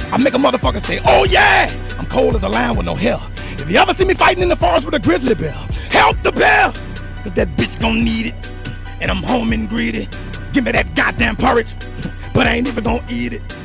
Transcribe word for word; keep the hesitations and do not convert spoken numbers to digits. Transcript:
I make a motherfucker say, oh yeah, I'm cold as a lion with no hair. If you ever see me fighting in the forest with a grizzly bear, help the bear, cause that bitch gon' need it. And I'm home and greedy. Give me that goddamn porridge, but I ain't even gon' eat it.